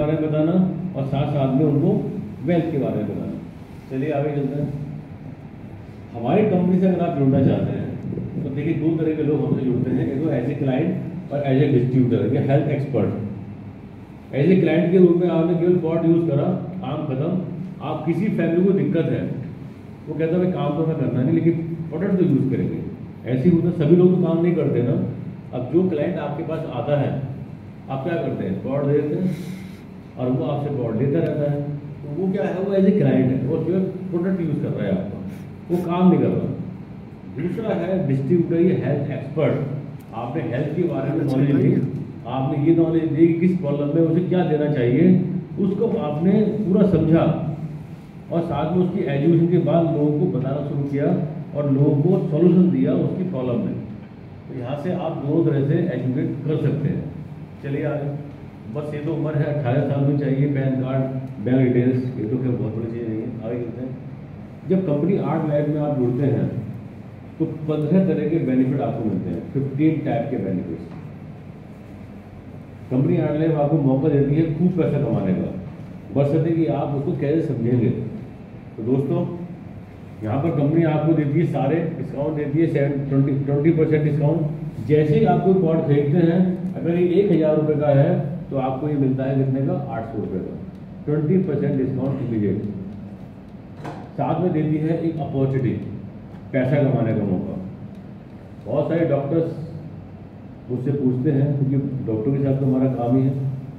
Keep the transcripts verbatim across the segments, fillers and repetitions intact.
बारे में बताना और साथ साथ में उनको वेल्थ के बारे में बताना। चलिए आगे चलते हैं। हमारी कंपनी से अगर आप जुड़ना चाहते हैं तो देखिए दो तरह के लोग हमसे जुड़ते हैं, एक तो एज ए क्लाइंट और एज ए डिस्ट्रीब्यूटर या health expert. As a client के रूप में आपने केवल पॉड यूज़ करा, काम खत्म। आप किसी फैमिली को दिक्कत है, वो कहता है काम तो मैं करना नहीं लेकिन प्रोडक्ट तो यूज़ करेंगे। ऐसे ही होता, सभी लोग तो काम नहीं करते ना। अब जो क्लाइंट आपके पास आता है, आप क्या करते हैं, पॉड दे देते हैं और वो आपसे पॉड लेता रहता है। तो वो क्या है, वो एज ए क्लाइंट है, वो केवल प्रोडक्ट यूज़ कर रहा है आपका, वो काम नहीं कर रहा। दूसरा है डिस्ट्रीब्यूटर या हेल्थ एक्सपर्ट। आपने हेल्थ के बारे में नॉलेज दी, आपने ये नॉलेज दी कि किस प्रॉब्लम में उसे क्या देना चाहिए, उसको आपने पूरा समझा और साथ में उसकी एजुकेशन के बाद लोगों को बताना शुरू किया और लोगों को सॉल्यूशन दिया उसकी प्रॉब्लम में। तो यहाँ से आप दोनों तरह से एजुकेट कर सकते हैं। चलिए आगे। बस ये तो उम्र है, अठारह साल में चाहिए पैन कार्ड, बैंक डिटेल्स, ये तो क्या बहुत बड़ी चीज़ नहीं है। आगे चलते हैं। जब कंपनी आर्ट लैब में आप जुड़ते हैं तो पंद्रह तरह के बेनिफिट आपको मिलते हैं, फिफ्टीन टाइप के बेनिफिट्स। कंपनी आर्ट लैब आपको मौका देती है खूब पैसा कमाने का, बशर्ते कि आप उसको कैसे समझेंगे। तो दोस्तों यहाँ पर कंपनी आपको देती है सारे डिस्काउंट देती है, seven twenty twenty percent discount. जैसे ही आप कोई पॉड खरीदते हैं, अगर ये एक हज़ार रुपये का है तो आपको ये मिलता है कितने का, आठ सौ रुपये का, ट्वेंटी परसेंट डिस्काउंट इमीडिएट। साथ में देती है एक अपॉर्चुनिटी, पैसा कमाने का मौका। बहुत सारे डॉक्टर्स मुझसे पूछते हैं, क्योंकि डॉक्टर के साथ तो हमारा काम ही है,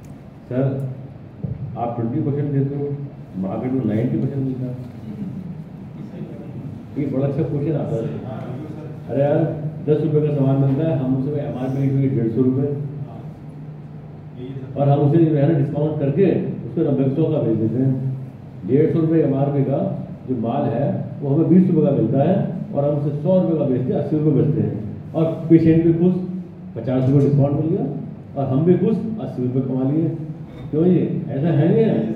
सर आप ट्वेंटी परसेंट देते हो, मार्केट में नाइन्टी परसेंट मिलता है। ये बड़ा अच्छा क्वेश्चन आता है। अरे यार दस रुपये का सामान मिलता है, हम उसे एम आर पी लिखी डेढ़ सौ रुपये और हम उसे जो है ना डिस्काउंट करके उसको नब्बे सौ का बेच देते हैं। डेढ़ सौ रुपये एम आर पी का जो माल है वो हमें बीस रुपये का मिलता है और हम उसे सौ रुपये का बेचते हैं, अस्सी रुपये बेचते हैं। और पेशेंट भी खुश, पचास रुपये डिस्काउंट मिल गया और हम भी खुश, अस्सी रुपये कमा लिए। क्यों ये ऐसा है नहीं है?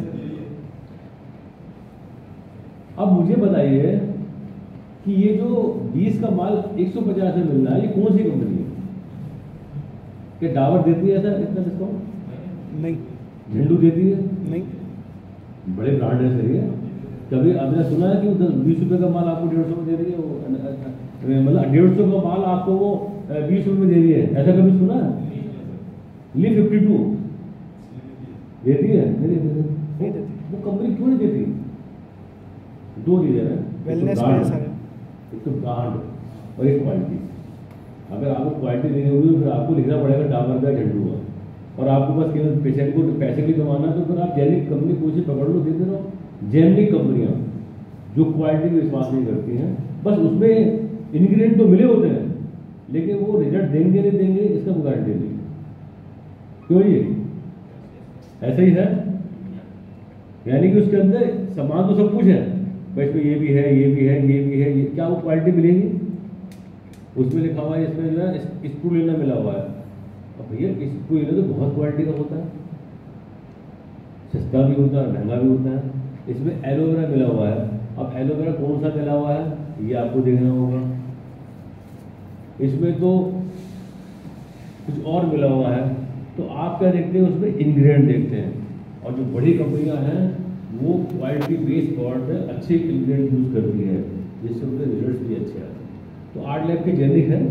अब मुझे बताइए कि ये जो बीस का माल एक सौ पचास में मिल रहा है, ये कौन सी कंपनी है? क्या डाबर देती है ऐसा इतना डिस्काउंट? नहीं। झंडू देती है? नहीं। बड़े ब्रांड है सही है। कभी आपने सुना है कि दस बीस रुपये का माल आपको डेढ़ सौ में दे रही है? वो मतलब डेढ़ सौ का माल आपको वो बीस रुपये में दे रही है, ऐसा कभी सुना है? ली फिफ्टी टू देती है? नहीं देती। वो कंपनी क्यों नहीं देती? दो चीजें हैं, वेलनेस में सर, एक तो ब्रांड और एक क्वालिटी। अगर आपको क्वालिटी देनी होगी तो फिर आपको लिखना पड़ेगा डाबर का झंडू का, और आपको बस केवल पेशेंट को पैसे भी कमाना तो फिर आप जेनिक कंपनी को से पकड़ लो, देते रहो। जेनिक कंपनियां जो क्वालिटी में विश्वास नहीं करती हैं, बस उसमें इंग्रेडिएंट तो मिले होते हैं लेकिन वो रिजल्ट देंगे नहीं देंगे इसका कोई गारंटी नहीं। क्यों ये ऐसा ही है? यानी कि उसके अंदर सामान तो सब कुछ है, इसमें ये भी है, ये भी है, ये भी है, ये क्या वो क्वालिटी मिलेगी? उसमें लिखा हुआ है इसमें जो है स्प्रूलिना मिला हुआ है। अब भैया स्प्रूलिना तो बहुत क्वालिटी का होता है, सस्ता भी होता है, महंगा भी होता है। इसमें एलोवेरा मिला हुआ है, अब एलोवेरा कौन सा मिला हुआ है ये आपको देखना होगा। इसमें तो कुछ और मिला हुआ है, तो आप क्या देखते हैं उसमें? इंग्रेडिएंट देखते हैं। और जो बड़ी कंपनियां हैं वो क्वालिटी बेस्ड प्रोडक्ट है, अच्छे इंग्रेडिएंट यूज करती है जिससे उनके रिजल्ट भी अच्छे आते हैं। तो आर्ट लैब के जेनिक है,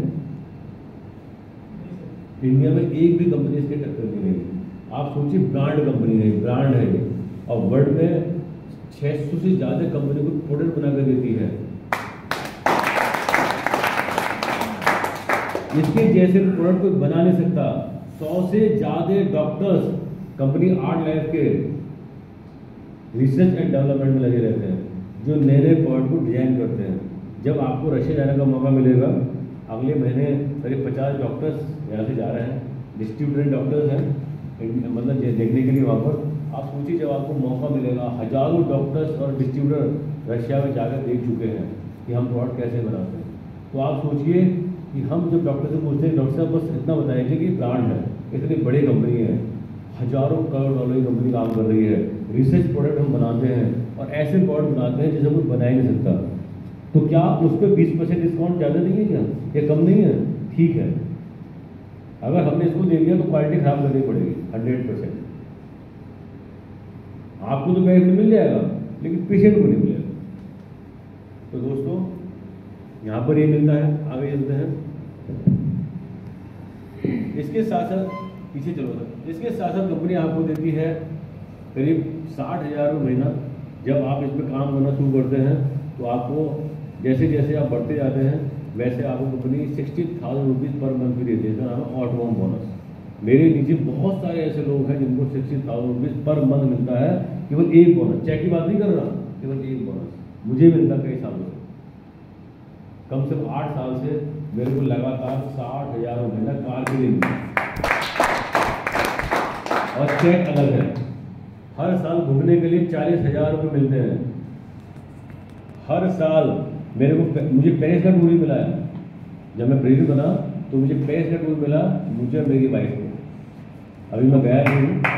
इंडिया में एक भी कंपनी इसके टक्कर की नहीं। आप सोचिए ब्रांड कंपनी है, ब्रांड है और वर्ल्ड में छह सौ से ज़्यादा कंपनी को प्रोडक्ट बनाकर देती है। इसके जैसे प्रोडक्ट कोई बना नहीं सकता। सौ से ज़्यादा डॉक्टर्स कंपनी आर्ट लैब के रिसर्च एंड डेवलपमेंट में लगे रहते हैं, जो नए नए प्रोडक्ट को डिजाइन करते हैं। जब आपको रशिया जाने का मौका मिलेगा, अगले महीने करीब पचास डॉक्टर्स यहाँ से जा रहे हैं, डिस्ट्रीब्यूटर डॉक्टर्स हैं, मतलब देखने के लिए वहाँ पर। आप सोचिए जब आपको मौका मिलेगा, हजारों डॉक्टर्स और डिस्ट्रीब्यूटर रशिया में जाकर देख चुके हैं कि हम प्रोडक्ट कैसे बनाते हैं। तो आप सोचिए कि हम जब डॉक्टर से पूछते हैं, डॉक्टर साहब बस इतना बताएंगे कि ब्रांड है, इतनी बड़ी कंपनी है, हजारों करोड़ डॉलर की कंपनी काम कर रही है, रिसर्च प्रोडक्ट हम बनाते हैं और ऐसे प्रोडक्ट बनाते हैं जिसे कोई बना ही नहीं सकता। तो क्या उस पर बीस परसेंट डिस्काउंट ज़्यादा नहीं है क्या? ये कम नहीं है? ठीक है, अगर हमने इसको दे दिया तो क्वालिटी खराब करनी पड़ेगी हंड्रेड परसेंट। आपको तो बेनिफिट मिल जाएगा लेकिन पेशेंट को नहीं मिलेगा। तो दोस्तों यहाँ पर ये मिलता है। आगे चलते हैं। इसके साथ साथ पीछे चलो सर। इसके साथ साथ कंपनी आपको देती है करीब साठ हज़ार रुपये महीना। जब आप इसमें काम करना शुरू करते हैं तो आपको जैसे जैसे आप बढ़ते जाते हैं वैसे आपको company sixty thousand rupees per month भी देती है। इसका नाम है ऑटोम बोनस। मेरे नीचे बहुत सारे ऐसे लोग हैं जिनको sixty thousand rupees per month मिलता है, केवल एक बोनस। चेक की बात नहीं कर रहा, केवल एक बोनस मुझे मिलता कई सालों से। कम से कम आठ साल से मेरे को लगातार साठ हज़ार रुपये ना कार के लिए मिलता और चेक अलग है। हर साल घूमने के लिए चालीस हज़ार रुपये मिलते हैं। हर साल मेरे को मुझे पेरिस का टूर ही मिला है। जब मैं प्रेरित बना तो मुझे पेरिस का टूर मिला, मुझे मेरी वाइफ को। अभी मैं गया नहीं हूँ।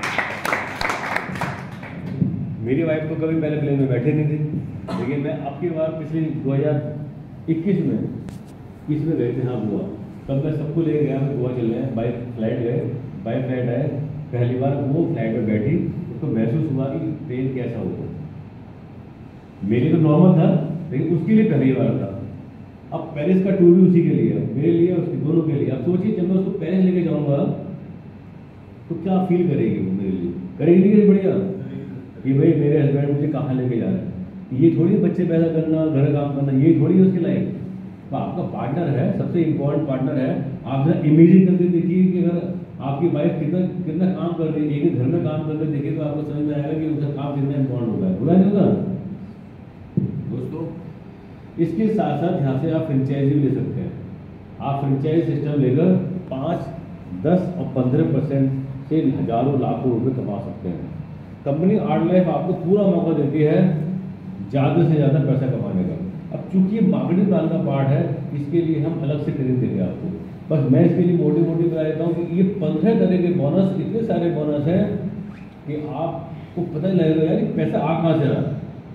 मेरी वाइफ को कभी पहले प्लेन में बैठे नहीं थी, लेकिन मैं आपकी बार पिछली दो हज़ार इक्कीस में किस में गए थे, हाँ गोवा। तब मैं सबको लेके गया, मैं गोवा चल रहे हैं, बाई फ्लाइट गए, बाई फ्लाइट आए। पहली बार वो फ्लाइट में बैठी तो महसूस हुआ कि ट्रेन कैसा होगा। मेरे तो नॉर्मल था लेकिन उसके लिए पहली बार था। अब पेरिस का टूर भी उसी के लिए है, मेरे लिए और उसके दोनों के लिए। अब सोचिए जब मैं उसको पेरिस लेके जाऊंगा तो क्या फील करेगी वो मेरे लिए, करेगी नहीं बढ़िया कि भाई मेरे हस्बैंड मुझे कहाँ लेके जा रहे हैं। ये थोड़ी बच्चे पैदा करना, घर काम करना, ये थोड़ी है उसकी लाइफ। तो आपका पार्टनर है, सबसे इम्पोर्टेंट पार्टनर है। आप जरा इमेजिन करके देखिए कि अगर आपकी वाइफ कितना कितना काम कर रही है, एक घर में काम करके देखिए तो आपको समझ में आएगा कि उसका काम कितना इम्पोर्टेंट होता है। बुरा नहीं होता दोस्तों। इसके साथ साथ यहाँ से आप फ्रेंचाइजी भी ले सकते हैं। आप फ्रेंचाइज सिस्टम लेकर पाँच, दस और पंद्रह परसेंट से हजारों लाखों रुपए कमा सकते हैं। कंपनी आर्ट लाइफ आपको पूरा मौका देती है ज़्यादा से ज़्यादा पैसा कमाने का। अब चूंकि ये मार्केटिंग प्लान का पार्ट है, इसके लिए हम अलग से ट्रेनिंग देंगे आपको। बस मैं इसके लिए मोटी मोटी बता देता हूँ कि ये पंद्रह तरह के बोनस, इतने सारे बोनस हैं कि आपको पता नहीं लगेगा यार पैसा आ कहाँ से रहा।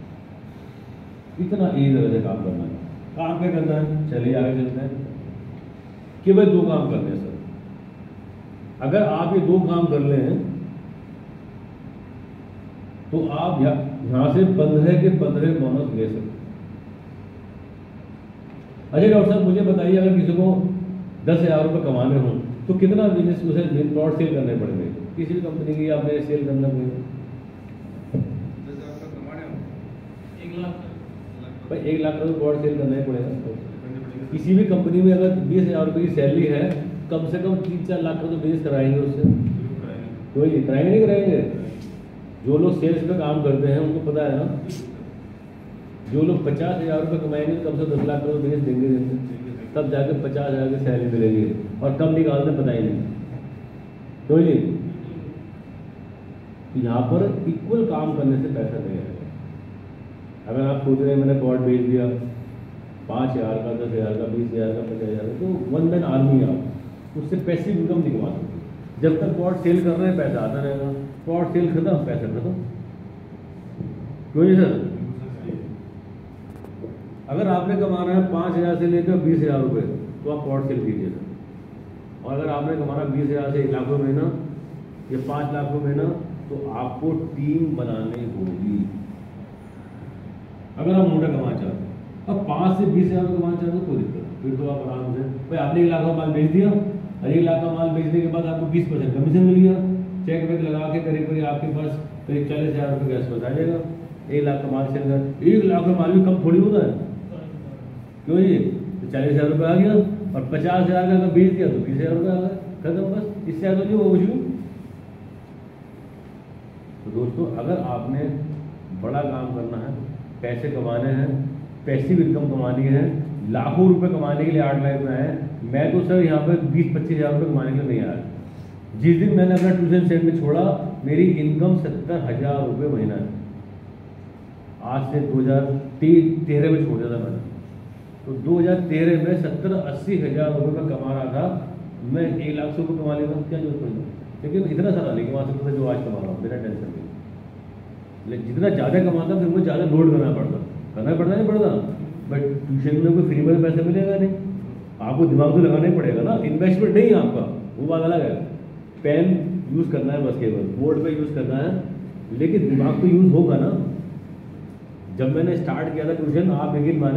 इतना ईजी तरह से काम करना है। काम क्या करना है, चलिए आगे चलते हैं। केवल दो काम करने हैं सर। अगर आप ये दो काम कर लें तो आप यहां से पंद्रह के पंद्रह बोनस ले सकते हैं। अच्छा डॉक्टर साहब मुझे बताइए, अगर किसी को दस हजार रुपये कमाने हो तो कितना बिजनेस उसे प्लॉट सेल करने पड़ेंगे? किसी भी कंपनी की आपने सेल करना पड़ेगा भाई एक लाख का तो प्लॉट सेल करना ही पड़ेगा। किसी भी कंपनी में अगर बीस हजार रुपये की सैलरी है, कम से कम तीन चार लाख का तो बिजनेस कराएंगे उससे। कोई नहीं कराएंगे, नहीं कराएंगे। जो लोग सेल्स में काम करते हैं उनको पता है ना, जो लोग पचास हजार रुपये कमाएंगे तो कम से कम दस लाख का तो बिजनेस देंगे देंगे, तब जाकर पचास हजार की सैलरी मिलेगी। और कब निकालते पता ही नहीं। तो जी यहाँ पर इक्वल काम करने से पैसा नहीं आएगा। अगर आप सोच रहे हैं मैंने प्लॉट बेच दिया पाँच हज़ार का, दस हज़ार का, बीस हज़ार का, पचास हज़ार का, तो वन मैन आर्मी आप उससे पैसिव इनकम नहीं कमा सकते। जब तक प्लॉट सेल कर रहे हैं पैसा आता रहेगा, प्लॉट सेल खत्म पैसा खत्म। क्यों जी सर? अगर आपने कमाना है पाँच हज़ार से लेकर बीस हज़ार रुपये तो आप प्लॉट सेल कीजिए सर। और अगर आपने कमाना बीस हज़ार से एक लाख रुपये महीना या पाँच लाख रुपये महीना तो आपको टीम बनानी होगी। अगर आप मोटा कमाना चाहते हैं, अब पाँच से बीस हज़ार कमाना चाहते हैं कोई दिक्कत नहीं, फिर तो आप आराम से भाई आपने एक लाख का माल बेच दिया और एक लाख का माल बेचने के बाद आपको बीस परसेंट कमीशन मिल गया। चेक वेक लगा के करीब करीब आपके पास करीब चालीस हज़ार रुपये के आसपास आ जाएगा। एक लाख का माल सेल कर, एक लाख का माल भी कम थोड़ी होता है। क्यों जी? तो चालीस हज़ार रुपये आ गया और पचास हज़ार का अगर बेच दिया तो बीस हज़ार रुपये आ गया, खत्म बस। इससे ज़्यादा नहीं होगा कुछ। तो दोस्तों अगर आपने बड़ा काम करना है, पैसे कमाने हैं, पैसिव इनकम कमानी है, लाखों रुपए कमाने के लिए आर्ट लाइफ में आए, मैं तो सर यहाँ पर बीस पच्चीस हज़ार रुपये कमाने के लिए नहीं आया। जिस दिन मैंने अपना ट्यूशन सेंटर छोड़ा मेरी इनकम सत्तर हज़ार रुपये महीना है। आज से दो हज़ार तेरह में छोड़ दिया था मैंने, तो दो हज़ार तेरह में सत्तर अस्सी हज़ार रुपये में कमा रहा था। मैं एक लाख से रुपये कमा लेता क्या जरूरत पड़ी, लेकिन इतना सारा नहीं कमा सकता था जो आज कमा रहा हूँ बिना टेंशन के। लेकिन जितना ज़्यादा कमाता फिर मुझे ज़्यादा लोड करना पड़ता करना पड़ता नहीं पड़ता। बट ट्यूशन में कोई फ्री में पैसा मिलेगा नहीं, आपको दिमाग तो लगाना ही पड़ेगा ना। इन्वेस्टमेंट नहीं है आपका, वो बात अलग है। पेन यूज़ करना है बस, केवल बोर्ड पे यूज़ करना है, लेकिन दिमाग तो यूज़ होगा ना। जब मैंने स्टार्ट किया था ट्यूशन, आप यकीन माने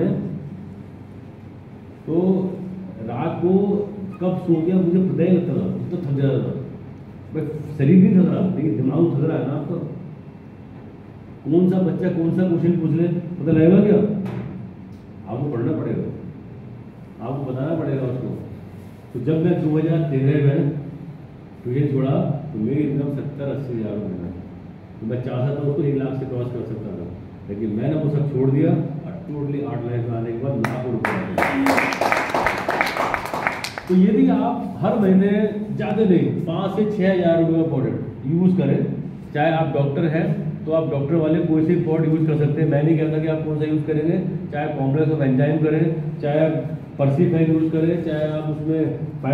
तो रात को कब सो गया मुझे पता ही लगता था, तो थक जाता था। बस शरीर नहीं थक रहा, लेकिन दिमाग थक रहा है ना आपका। कौन सा बच्चा कौन सा क्वेश्चन पूछ ले पता लगेगा क्या? आपको पढ़ना पड़ेगा, आपको बताना पड़ेगा उसको। तो जब मैं दो हज़ार तेरह में ट्यूशन छोड़ा तो मेरी इनकम सत्तर अस्सी हज़ार रुपये में, तो मैं चाहता था उसको एक लाख से क्रॉस कर सकता था, लेकिन मैंने वो सब छोड़ दिया और टोटली आठ लाख में आने के बाद लाखों रुपये। तो यदि आप हर महीने ज़्यादा नहीं पाँच से छः हज़ार रुपये का प्रोडक्ट यूज़ करें, चाहे आप डॉक्टर हैं तो आप डॉक्टर वाले कोई से प्रोडक्ट यूज़ कर सकते हैं। मैं नहीं कहता कि आप कौन सा यूज़ करेंगे, चाहे कॉम्प्लेक्स ऑफ एंजाइम करें, चाहे पर्सीफेन यूज़ करें, चाहे आप उसमें